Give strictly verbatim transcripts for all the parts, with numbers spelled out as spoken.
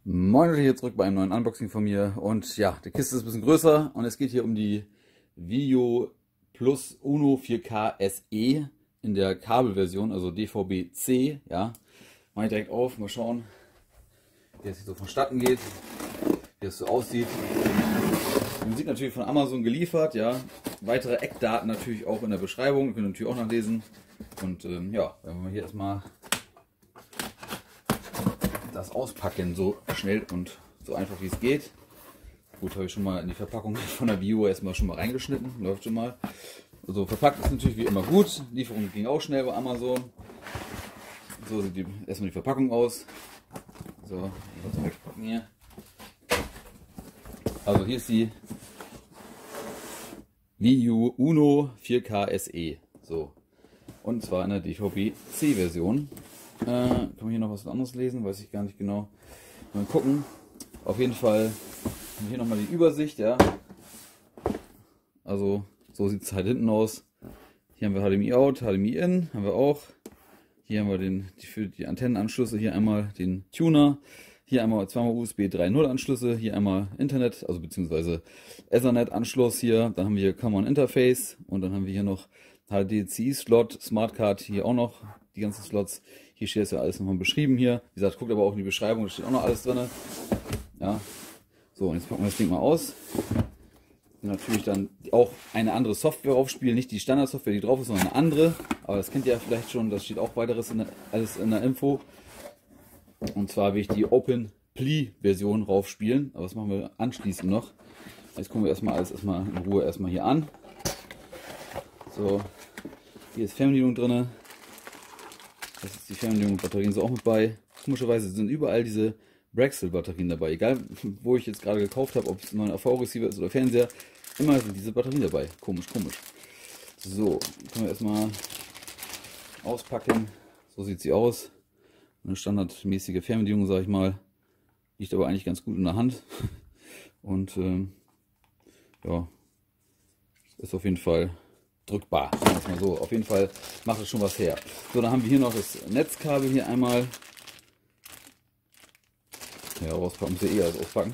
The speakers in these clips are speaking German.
Moin Leute, hier zurück bei einem neuen Unboxing von mir. Und ja, die Kiste ist ein bisschen größer und es geht hier um die Video Plus Uno vier K S E in der Kabelversion, also D V B C. Ja, mache ich direkt auf, mal schauen, wie es hier so vonstatten geht, wie es so aussieht. Die Musik natürlich von Amazon geliefert, ja. Weitere Eckdaten natürlich auch in der Beschreibung, könnt ihr natürlich auch nachlesen. Und ähm, ja, wenn wir hier erstmal das auspacken, so schnell und so einfach wie es geht. Gut, habe ich schon mal in die Verpackung von der Bio erstmal schon mal reingeschnitten, läuft schon mal. Also verpackt ist natürlich wie immer gut, Lieferung ging auch schnell bei Amazon. So sieht die, erstmal die Verpackung aus. So, was wegpacken hier. Also hier ist die Video Uno vier K S E. So. Und zwar in der D V B C Version. Äh, kann man hier noch was anderes lesen? Weiß ich gar nicht genau. Mal gucken. Auf jeden Fall haben wir hier nochmal die Übersicht, ja. Also so sieht es halt hinten aus. Hier haben wir H D M I out, H D M I in, haben wir auch. Hier haben wir den, die, für die Antennenanschlüsse, hier einmal den Tuner, hier einmal zweimal U S B drei Punkt null Anschlüsse, hier einmal Internet, also beziehungsweise Ethernet Anschluss hier. Dann haben wir hier Common Interface und dann haben wir hier noch H D C I-Slot, Smartcard, hier auch noch die ganzen Slots. Hier steht es ja alles nochmal beschrieben hier. Wie gesagt, guckt aber auch in die Beschreibung, da steht auch noch alles drin. Ja. So, und jetzt packen wir das Ding mal aus. Und natürlich dann auch eine andere Software aufspielen, nicht die Standardsoftware, die drauf ist, sondern eine andere. Aber das kennt ihr ja vielleicht schon, das steht auch weiteres in der, alles in der Info. Und zwar will ich die Open Pli Version raufspielen. Aber das machen wir anschließend noch. Jetzt gucken wir erstmal alles erstmal in Ruhe erstmal hier an. So, hier ist Fernbedienung drin. Das ist die Fernbedienung, Batterien sind auch mit bei. Komischerweise sind überall diese Braxel-Batterien dabei. Egal, wo ich jetzt gerade gekauft habe, ob es ein neuer A V-Receiver ist oder Fernseher, immer sind diese Batterien dabei. Komisch, komisch. So, können wir erstmal auspacken. So sieht sie aus. Eine standardmäßige Fernbedienung, sage ich mal. Liegt aber eigentlich ganz gut in der Hand. Und ähm, ja, ist auf jeden Fall drückbar, sagen wir es mal so. Auf jeden Fall macht es schon was her. So, dann haben wir hier noch das Netzkabel hier einmal. Ja, rauspacken, muss ja eh alles auspacken.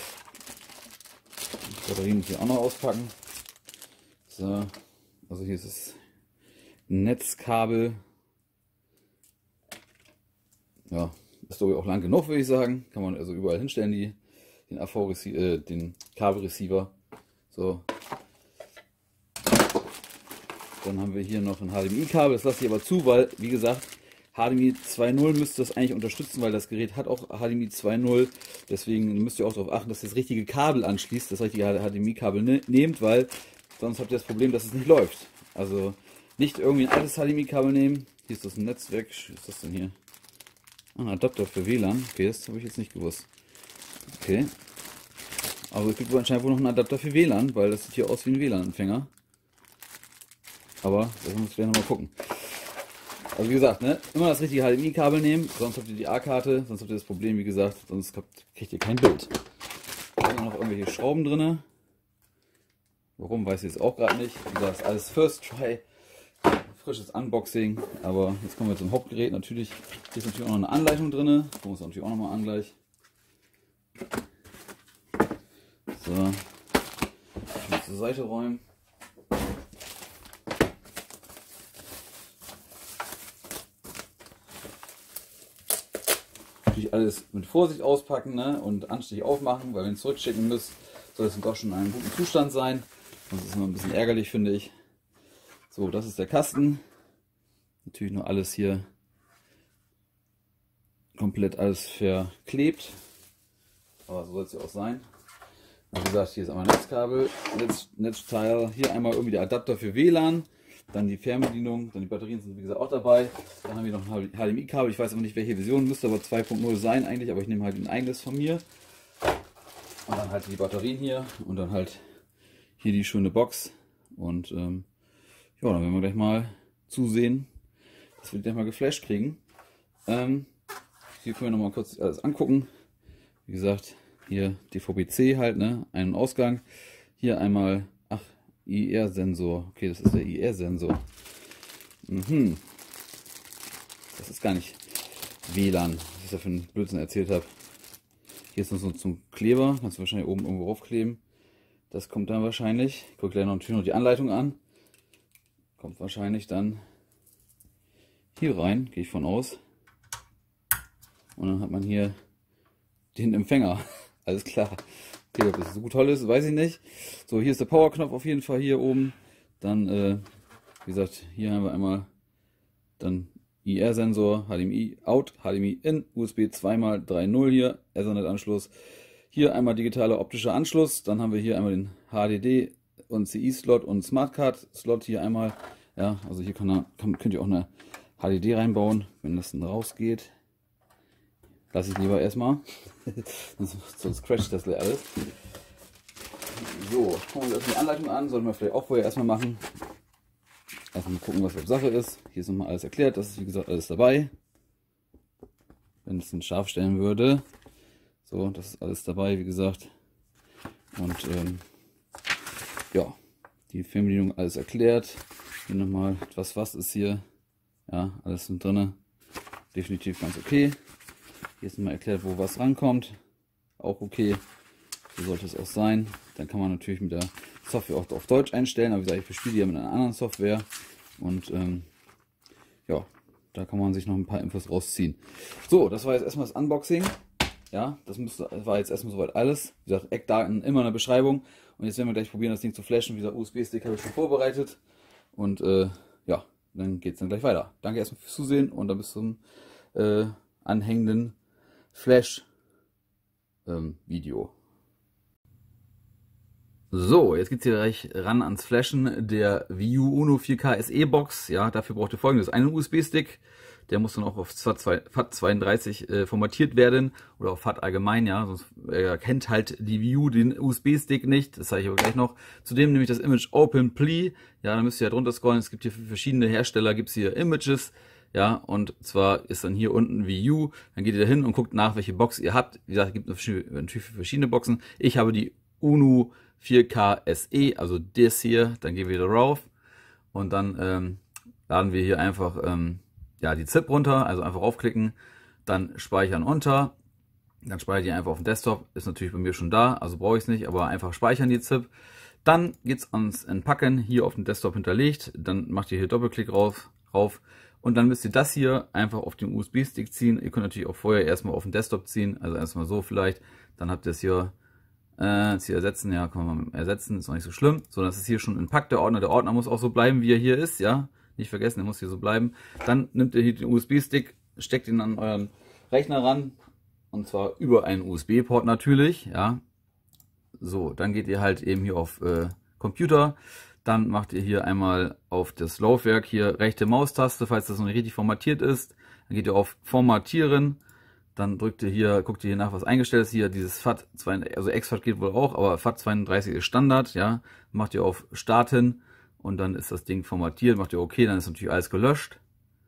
Die Batterien muss ich auch noch auspacken. So, also hier ist das Netzkabel. Ja, ist doch auch lang genug, würde ich sagen. Kann man also überall hinstellen, die, den A V-Receiver, äh, den Kabelreceiver. So. Dann haben wir hier noch ein H D M I-Kabel, das lasse ich aber zu, weil, wie gesagt, H D M I zwei Punkt null müsste das eigentlich unterstützen, weil das Gerät hat auch H D M I zwei Punkt null. Deswegen müsst ihr auch darauf achten, dass ihr das richtige Kabel anschließt, das richtige H D M I-Kabel ne nehmt, weil sonst habt ihr das Problem, dass es nicht läuft. Also nicht irgendwie ein altes H D M I-Kabel nehmen. Hier ist das ein Netzwerk. Was ist das denn hier? Ah, ein Adapter für W L A N. Okay, das habe ich jetzt nicht gewusst. Okay. Aber es gibt anscheinend wohl noch einen Adapter für W L A N, weil das sieht hier aus wie ein W L A N-Empfänger. Aber das muss ich gleich nochmal gucken. Also wie gesagt, ne, immer das richtige H D M I-Kabel nehmen, sonst habt ihr die A-Karte, sonst habt ihr das Problem, wie gesagt, sonst habt, kriegt ihr kein Bild. Da sind noch irgendwelche Schrauben drin. Warum, weiß ich jetzt auch gerade nicht. Wie gesagt, alles First Try, frisches Unboxing. Aber jetzt kommen wir zum Hauptgerät. Natürlich, hier ist natürlich auch noch eine Anleitung drin. Gucken wir uns natürlich auch nochmal an gleich. So, ich muss zur Seite räumen. Alles mit Vorsicht auspacken, ne? Und anständig aufmachen, weil wenn ihr es zurückschicken müsst, soll es doch schon in einem guten Zustand sein. Das ist immer ein bisschen ärgerlich, finde ich. So, das ist der Kasten. Natürlich nur alles hier komplett alles verklebt. Aber so soll es ja auch sein. Wie gesagt, hier ist einmal Netzkabel, Netz, Netzteil, hier einmal irgendwie der Adapter für W L A N. Dann die Fernbedienung, dann die Batterien sind wie gesagt auch dabei. Dann haben wir noch ein H D M I-Kabel, ich weiß aber nicht welche Version, müsste aber zwei Punkt null sein eigentlich, aber ich nehme halt ein eigenes von mir. Und dann halt die Batterien hier und dann halt hier die schöne Box. Und ähm, ja, dann werden wir gleich mal zusehen, dass wir die gleich mal geflasht kriegen. Ähm, hier können wir noch mal kurz alles angucken. Wie gesagt, hier D V B C halt, ne, Ein- und Ausgang. Hier einmal, ach, I R-Sensor. Okay, das ist der I R-Sensor. Mhm. Das ist gar nicht W L A N, was ich da für einen Blödsinn erzählt habe. Hier ist noch so zum Kleber, kannst du wahrscheinlich oben irgendwo aufkleben. Das kommt dann wahrscheinlich. Ich gucke gleich noch natürlich noch die Anleitung an. Kommt wahrscheinlich dann hier rein, gehe ich von aus. Und dann hat man hier den Empfänger. Alles klar. Okay, ob das so toll ist, weiß ich nicht. So, hier ist der Powerknopf auf jeden Fall hier oben. Dann, äh, wie gesagt, hier haben wir einmal dann I R-Sensor, H D M I out, H D M I in, U S B zwei mal drei Punkt null hier, Ethernet-Anschluss. Hier einmal digitaler optischer Anschluss. Dann haben wir hier einmal den H D D und C I-Slot und Smartcard-Slot hier einmal. Ja, also hier kann, kann, könnt ihr auch eine H D D reinbauen, wenn das dann rausgeht. Lasse ich lieber erstmal, sonst crasht das alles. So, gucken wir uns erstmal die Anleitung an, sollten wir vielleicht auch vorher erstmal machen. Erstmal mal gucken, was auf Sache ist. Hier ist nochmal alles erklärt, das ist wie gesagt alles dabei. Wenn es den scharf stellen würde. So, das ist alles dabei, wie gesagt. Und ähm, ja, die Fernbedienung alles erklärt. Hier nochmal, was was ist hier. Ja, alles sind drin. Definitiv ganz okay. Hier ist nochmal erklärt, wo was rankommt. Auch okay. So sollte es auch sein. Dann kann man natürlich mit der Software auch auf Deutsch einstellen. Aber wie gesagt, ich bespiele die ja mit einer anderen Software. Und ähm, ja, da kann man sich noch ein paar Infos rausziehen. So, das war jetzt erstmal das Unboxing. Ja, das müsste, war jetzt erstmal soweit alles. Wie gesagt, Eckdaten immer in der Beschreibung. Und jetzt werden wir gleich probieren, das Ding zu flashen. Wie gesagt, U S B-Stick habe ich schon vorbereitet. Und äh, ja, dann geht es dann gleich weiter. Danke erstmal fürs Zusehen und dann bis zum äh, anhängenden Flash-Video. Ähm, so, jetzt geht es hier gleich ran ans Flashen der Wii U Uno vier K S E Box. Ja, dafür braucht ihr folgendes: einen U S B-Stick. Der muss dann auch auf FAT zweiunddreißig äh, formatiert werden oder auf FAT allgemein, ja, sonst äh, kennt halt die Wii U den U S B-Stick nicht, das zeige ich aber gleich noch. Zudem nehme ich das Image Open Plea, ja, da müsst ihr ja drunter scrollen, es gibt hier für verschiedene Hersteller, gibt es hier Images, ja, und zwar ist dann hier unten Wii U, dann geht ihr da hin und guckt nach, welche Box ihr habt. Wie gesagt, es gibt natürlich verschiedene Boxen. Ich habe die Uno vier K S E, also das hier, dann gehen wir da rauf und dann ähm, laden wir hier einfach ähm, ja, die ZIP runter, also einfach aufklicken, dann speichern unter, dann speichere ich einfach auf dem Desktop, ist natürlich bei mir schon da, also brauche ich es nicht, aber einfach speichern die ZIP. Dann geht es ans Entpacken, hier auf dem Desktop hinterlegt, dann macht ihr hier Doppelklick rauf, rauf und dann müsst ihr das hier einfach auf den U S B-Stick ziehen. Ihr könnt natürlich auch vorher erstmal auf den Desktop ziehen, also erstmal so vielleicht, dann habt ihr es hier, äh, jetzt hier ersetzen, ja, kann man ersetzen, ist auch nicht so schlimm. So, das ist hier schon entpackt, der Ordner, der Ordner muss auch so bleiben, wie er hier ist, ja. Nicht vergessen, der muss hier so bleiben. Dann nimmt ihr hier den U S B-Stick, steckt ihn an euren Rechner ran. Und zwar über einen U S B-Port natürlich. Ja. So, dann geht ihr halt eben hier auf äh, Computer. Dann macht ihr hier einmal auf das Laufwerk hier rechte Maustaste, falls das noch nicht richtig formatiert ist. Dann geht ihr auf Formatieren. Dann drückt ihr hier, guckt ihr hier nach, was eingestellt ist. Hier dieses FAT, also exFAT geht wohl auch, aber FAT zweiunddreißig ist Standard. Ja. Macht ihr auf Starten. Und dann ist das Ding formatiert, macht ihr OK, dann ist natürlich alles gelöscht.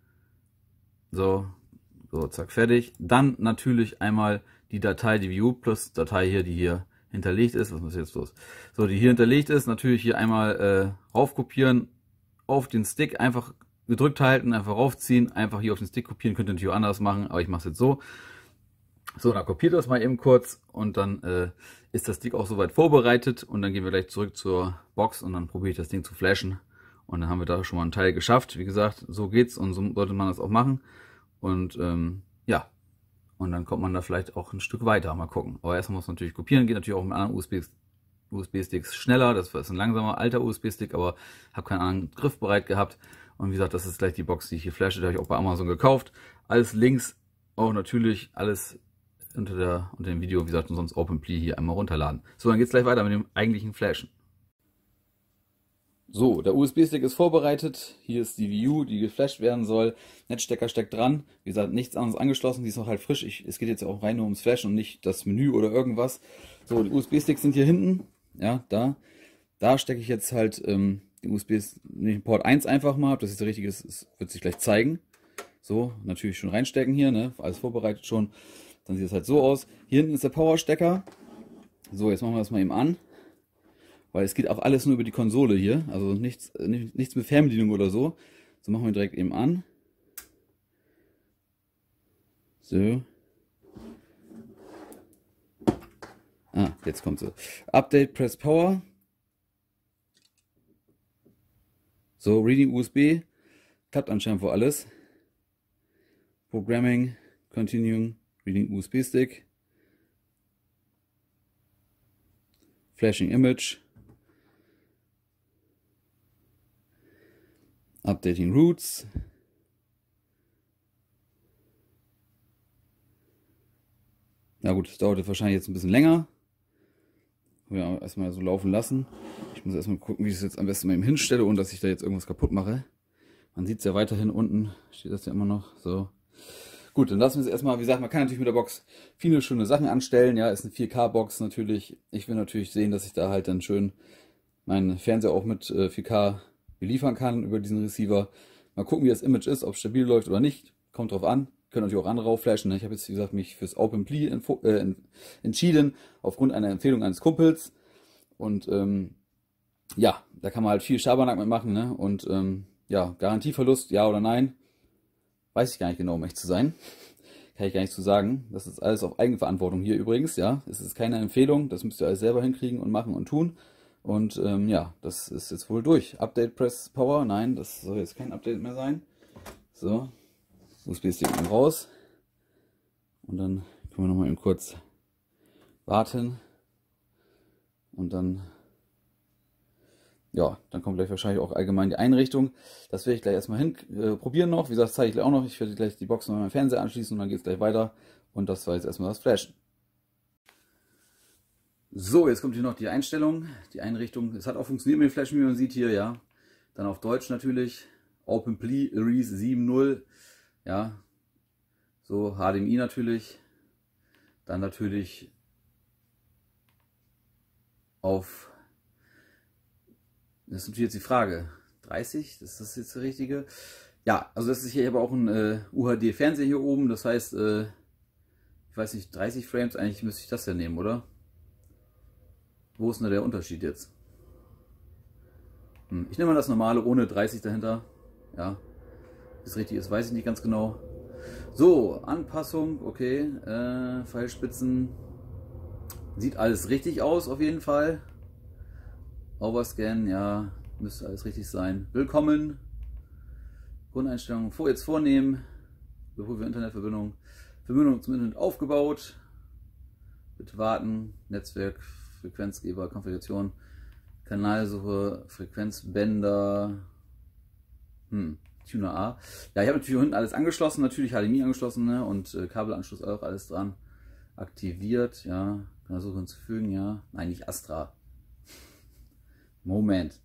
So, so, zack, fertig. Dann natürlich einmal die Datei, die View plus Datei hier, die hier hinterlegt ist. Was ist jetzt los? So, die hier hinterlegt ist, natürlich hier einmal äh, raufkopieren, auf den Stick einfach gedrückt halten, einfach raufziehen, einfach hier auf den Stick kopieren. Könnt ihr natürlich auch anders machen, aber ich mache es jetzt so. So, dann kopiert das mal eben kurz und dann äh, ist das Ding auch soweit vorbereitet und dann gehen wir gleich zurück zur Box und dann probiere ich das Ding zu flashen und dann haben wir da schon mal einen Teil geschafft. Wie gesagt, so geht's und so sollte man das auch machen und ähm, ja, und dann kommt man da vielleicht auch ein Stück weiter, mal gucken. Aber erstmal muss man natürlich kopieren, geht natürlich auch mit anderen U S B-Sticks schneller, das ist ein langsamer alter U S B-Stick, aber habe keinen anderen Griff bereit gehabt und wie gesagt, das ist gleich die Box, die ich hier flashe, die habe ich auch bei Amazon gekauft. Alles links, auch natürlich alles unter, der, unter dem Video, wie gesagt, und sonst Open Plea hier einmal runterladen. So, dann geht es gleich weiter mit dem eigentlichen Flashen. So, der U S B-Stick ist vorbereitet. Hier ist die Wii U, die geflasht werden soll. Netzstecker steckt dran. Wie gesagt, nichts anderes angeschlossen. Die ist noch halt frisch. Ich, es geht jetzt auch rein nur ums Flashen und nicht das Menü oder irgendwas. So, die U S B-Sticks sind hier hinten. Ja, da. Da stecke ich jetzt halt ähm, den U S B-Port eins einfach mal. Ob das jetzt richtig ist, ist, wird sich gleich zeigen. So, natürlich schon reinstecken hier, ne? Alles vorbereitet schon. Dann sieht es halt so aus. Hier hinten ist der Powerstecker. So, jetzt machen wir das mal eben an. Weil es geht auch alles nur über die Konsole hier. Also nichts, nichts mit Fernbedienung oder so. So, machen wir direkt eben an. So. Ah, jetzt kommt sie. Update, Press Power. So, Reading U S B. Klappt anscheinend wohl alles. Programming, Continuing, Reading U S B Stick. Flashing Image. Updating Routes. Na gut, das dauert wahrscheinlich jetzt ein bisschen länger. Ja, erstmal so laufen lassen. Ich muss erstmal gucken, wie ich es jetzt am besten mal eben hinstelle, ohne dass ich da jetzt irgendwas kaputt mache. Man sieht es ja weiterhin unten, steht das ja immer noch. So. Gut, dann lassen wir es erstmal, wie gesagt, man kann natürlich mit der Box viele schöne Sachen anstellen. Ja, ist eine vier K Box natürlich. Ich will natürlich sehen, dass ich da halt dann schön meinen Fernseher auch mit äh, vier K beliefern kann über diesen Receiver. Mal gucken, wie das Image ist, ob es stabil läuft oder nicht. Kommt drauf an. Können natürlich auch andere raufflashen. Ne? Ich habe jetzt, wie gesagt, mich fürs OpenPlay äh, entschieden, aufgrund einer Empfehlung eines Kumpels. Und ähm, ja, da kann man halt viel Schabernack mitmachen. Ne? Und ähm, ja, Garantieverlust, ja oder nein, weiß ich gar nicht genau, um echt zu sein. Kann ich gar nicht zu sagen. Das ist alles auf Eigenverantwortung hier übrigens. Ja, es ist keine Empfehlung. Das müsst ihr alles selber hinkriegen und machen und tun. Und ähm, ja, das ist jetzt wohl durch. Update Press Power, nein, das soll jetzt kein Update mehr sein. So. U S B-Stick raus und dann können wir noch mal eben kurz warten und dann ja, dann kommt gleich wahrscheinlich auch allgemein die Einrichtung. Das werde ich gleich erstmal hin äh, probieren noch. Wie gesagt, zeige ich gleich auch noch. Ich werde gleich die Box noch an meinen Fernseher anschließen und dann geht es gleich weiter. Und das war jetzt erstmal das Flashen. So, jetzt kommt hier noch die Einstellung, die Einrichtung. Es hat auch funktioniert mit dem Flashen, wie man sieht hier, ja. Dann auf Deutsch natürlich. OpenPlay Release sieben Punkt null. Ja, so H D M I natürlich, dann natürlich auf, das ist natürlich jetzt die Frage, dreißig, ist das jetzt der richtige? Ja, also das ist hier aber auch ein äh, U H D-Fernseher hier oben, das heißt, äh, ich weiß nicht, dreißig Frames, eigentlich müsste ich das ja nehmen, oder? Wo ist denn der Unterschied jetzt? Hm, ich nehme mal das normale ohne dreißig dahinter, ja. Das richtig ist, weiß ich nicht ganz genau. So, Anpassung, okay, äh, Pfeilspitzen, sieht alles richtig aus auf jeden Fall. Overscan, ja, müsste alles richtig sein. Willkommen, Grundeinstellungen vor, jetzt vornehmen, bevor wir Internetverbindung, Verbindung zum Internet aufgebaut, bitte warten, Netzwerk, Frequenzgeber, Konfiguration, Kanalsuche, Frequenzbänder, hm. Tuner A. Ja, ich habe natürlich hinten alles angeschlossen, natürlich H D M I angeschlossen, ne? Und äh, Kabelanschluss auch alles dran. Aktiviert, ja. Kann man so hinzufügen, ja. Nein, nicht Astra. Moment.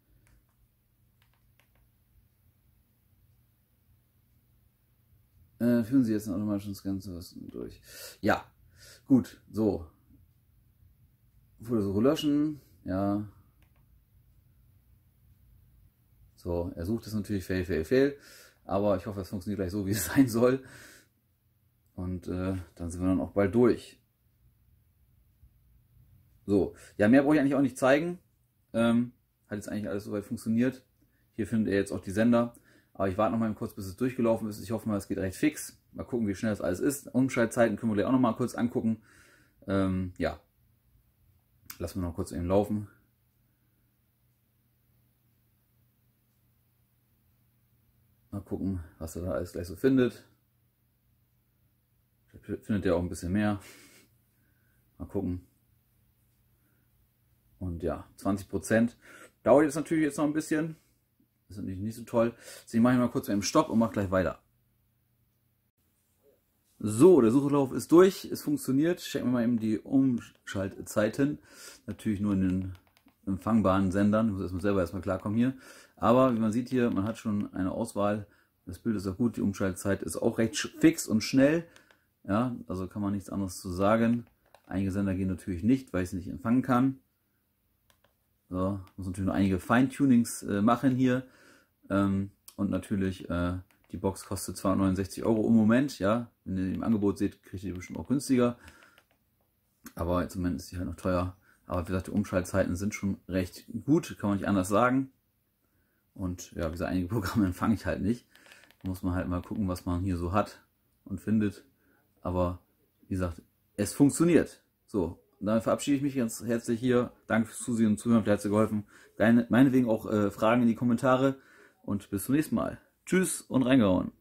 Äh, führen Sie jetzt einen automatischen Scan durch. Ja, gut, so. Fotosuche löschen, ja. So, er sucht es natürlich, fail, fail, fail. Aber ich hoffe, es funktioniert gleich so, wie es sein soll. Und äh, dann sind wir dann auch bald durch. So, ja, mehr brauche ich eigentlich auch nicht zeigen. Ähm, hat jetzt eigentlich alles soweit funktioniert. Hier findet ihr jetzt auch die Sender. Aber ich warte noch mal kurz, bis es durchgelaufen ist. Ich hoffe mal, es geht recht fix. Mal gucken, wie schnell das alles ist. Umschaltzeiten können wir gleich auch noch mal kurz angucken. Ähm, ja, lassen wir noch kurz eben laufen. Mal gucken, was er da alles gleich so findet. Vielleicht findet er auch ein bisschen mehr. Mal gucken. Und ja, zwanzig Prozent. Dauert jetzt natürlich jetzt noch ein bisschen. Das ist natürlich nicht so toll. Deswegen mache ich mal kurz einen Stopp und mache gleich weiter. So, der Suchlauf ist durch. Es funktioniert. Checken wir mal eben die Umschaltzeiten. Natürlich nur in den empfangbaren Sendern. Ich muss erstmal selber erstmal klarkommen hier. Aber wie man sieht hier, man hat schon eine Auswahl. Das Bild ist auch gut. Die Umschaltzeit ist auch recht fix und schnell. Ja, also kann man nichts anderes zu sagen. Einige Sender gehen natürlich nicht, weil ich es nicht empfangen kann. So, muss natürlich noch einige Feintunings äh, machen hier. Ähm, und natürlich, äh, die Box kostet zweihundertneunundsechzig Euro im Moment. Ja, wenn ihr die im Angebot seht, kriegt ihr die bestimmt auch günstiger. Aber jetzt im Moment ist die halt noch teuer. Aber wie gesagt, die Umschaltzeiten sind schon recht gut, kann man nicht anders sagen. Und ja, wie gesagt, einige Programme empfange ich halt nicht. Da muss man halt mal gucken, was man hier so hat und findet. Aber wie gesagt, es funktioniert. So, und damit verabschiede ich mich ganz herzlich hier. Danke fürs Zusehen und Zuhören, vielleicht hat es dir geholfen. Deine, meinetwegen auch äh, Fragen in die Kommentare und bis zum nächsten Mal. Tschüss und reingehauen.